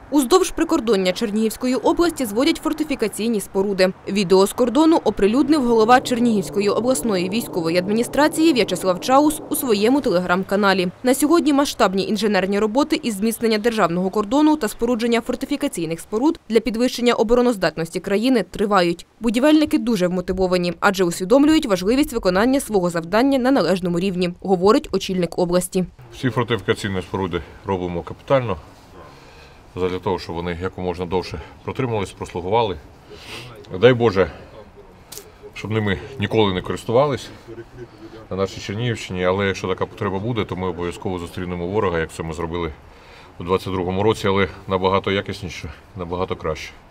Уздовж прикордоння Чернігівської області зводять фортифікаційні споруди. Відео з кордону оприлюднив голова Чернігівської обласної військової адміністрації В'ячеслав Чаус у своєму телеграм-каналі. На сьогодні масштабні інженерні роботи із зміцнення державного кордону та спорудження фортифікаційних споруд для підвищення обороноздатності країни тривають. Будівельники дуже вмотивовані, адже усвідомлюють важливість виконання свого завдання на належному рівні, говорить очільник області. Всі фортифікаційні споруди робимо капітально, для того, щоб вони якомога довше протримались, прослугували. Дай Боже, щоб ними ніколи не користувались на нашій Чернігівщині, але якщо така потреба буде, то ми обов'язково зустрінемо ворога, як це ми зробили у 2022 році, але набагато якісніше, набагато краще.